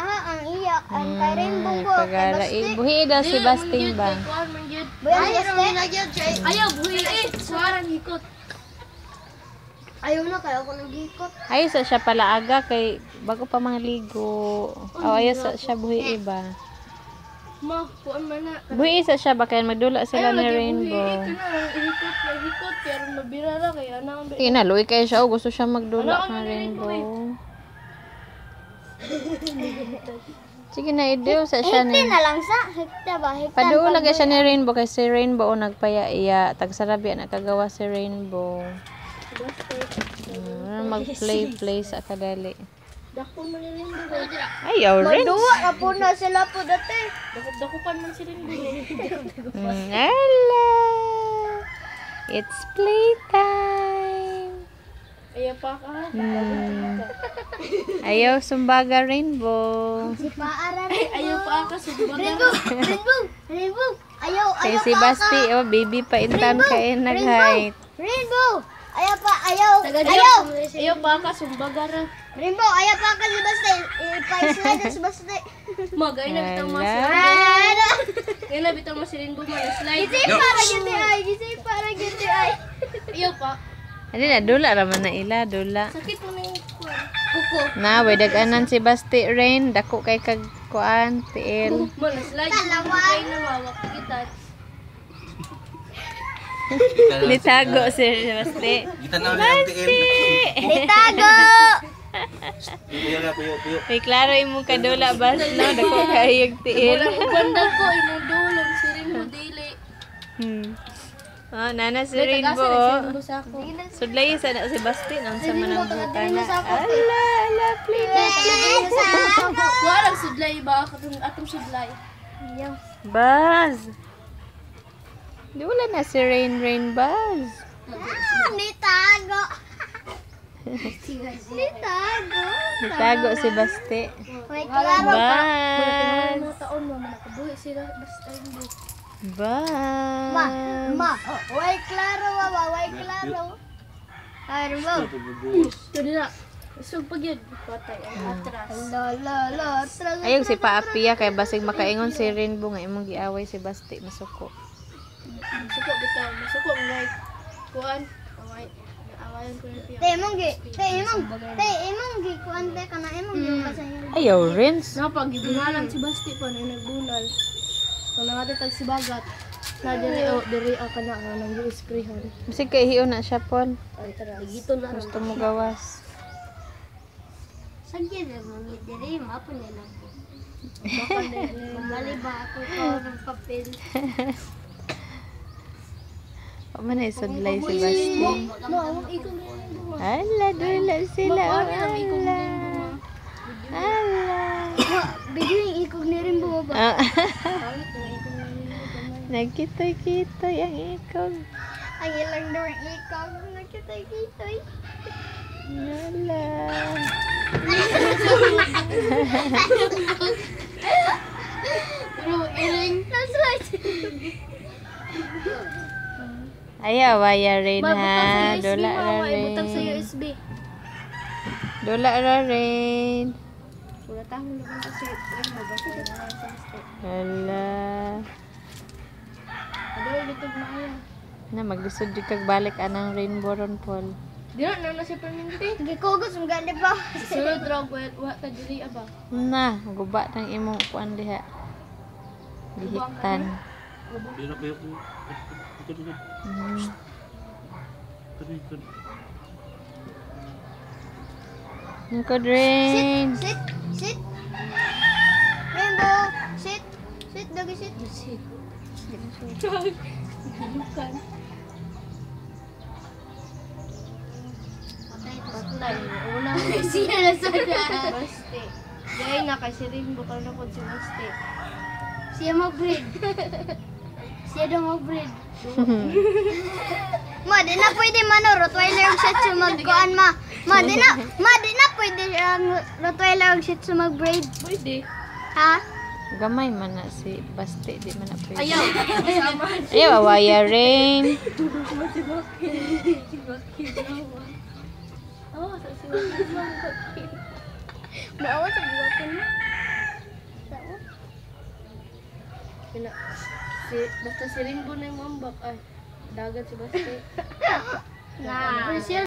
ha ang iya ang kay Rainbow ko. Pagara buhi daw si Basting ba? Ayaw buhi suwaran hikot. Ayaw na kayo ako naghikot. Ayaw sa siya pala aga kay bago pa mangligo. Ayaw sa siya buhi iba. Ma, kuan man na. Buhi sa siya ba kaya magdula sila ni Rainbow. Hikot pero mabira ra kaya na. Luwi kayo siya gusto siya magdula ka Rainbow. Sige na idew sa siya ni. Hikta na lang sa hikta ba? Hikta. Paduula kay siya ni Rainbow kay si Rainbow nagpaya-iya tagsarabi nakagawa si Rainbow. Mag-play sa kadali. Dako man ni Rainbow. Ayaw rin. Magduwa na po na sila po dati. Dakupan man si Rainbow. Ala. It's playtime. Ayaw pa ka. Ayaw sumbaga Rainbow. Si Paara Ayaw pa ka sumbaga. Rainbow. Ayaw Kay si Basti, baby pa intan kay nag-height. Rainbow. Ayaw pa, ayaw. Ayaw pa ka sumbaga ra. Rainbow, ayaw pa ka si Basti. Pa-slide si Basti. Magay na bitaw mo si Rainbow. Kaya na bitaw mo si Rainbow mo slide. Gisay para giti ay. Ayaw pa. Ano na, dula raman na ila, dula. Sakit mo na yung Kuko. Na, way daganan si Basti Rain, dako kay kagkuan, tiil. Mo na slide. Kaya na mawak kita. Nitago si Basti. Kita na ulit ang tiil. Itago. Puyo na, puyo. May klaro imong kadula bas no, dako kay tiil. Banda ko imudulong si Rainbow dili. Nana si Rainbow. Sa ako. Sudlay sa na si Basti nang sa manang butana. sa ako. Ala, play na. Walang sudlay ba atong sudlay. Buzz. Di wala na si Rain Buzz. Nitago. Nitago. Nitago si Basti. May klaro pa. Buzz. Mga taon mo nakabuhi sila basta Rainbow. Buzz. Way klaro ba? Way klaro. Ay, Rainbow. Dili na. Isog pag yun. Patay ang atras. Lo. Ayog si Paapia kay basig makaingon si Rainbow nga imong giaway si Basti masuko. Masuko bitaw. Masuko ngay. Kuan. Awayan ko yung piyak. Te imong gi kuante kana imong gi basahin. Ayaw rin. Napag gibunalan si Basti pa na nagbunal. Kung natin tag si Bagat. Na diri ka na nga nang gi-sprayhan. Basig kay hiyo na siya pon. Ay tara. Gito na. Gusto mo gawas. Sagya na mo diri mapo nila. Baka na Mali ba ako ko ng papel. O man ay sudlay si Basti. Mawag ikong Rainbow. Ala, dula sila. Ang ikong Ala. Rainbow. Ala. Biglang ikog ni Rainbow ba? Ah, Pangit ang ikong Rainbow. nagkitoy-kitoy ang ikog. Ang ilang daw ikog nakitay-kitay. Ala. Pero iring. Ayaw, waya rin ha. Mabutang sa USB, Dula ra mama. Ibutang sa rin. USB. Dula ra rin. Wala tayo naman kasi Rainbow ba siya na sa mistake. Ala. Adaw litog na kaya. Na, maglisod yung kagbalik anang Rainbow ron, Paul. Di na na siya perminti. Gikugos mo gani pa. Sunod raw wa ta dili aba. Na, guba ng imong kuan diha. Gihiktan. Puyo na, puyo. Ito. Ngkod rin. Sit. Rainbow, sit. Sit doggy sit. Gilukan. Patay. Una siya na sada. Basti. Gay na kasi Rainbow ka na po si Basti. Siya mag-breed. Siya daw mag-breed. Ma, di na pwede man o Rottweiler og Shih Tzu magkuan ma. Ma, di na pwede ang Rottweiler og Shih Tzu mag-breed. Pwede. Ha? Gamay man na si Basti, di man na pwede. Ayaw. Kasama. Ayaw, awaya rin. Si Baki. Oh, sa si Baki. Naawa sa buwakin mo. Basta si Ringo na yung mambak ay dagat si Basti. Na.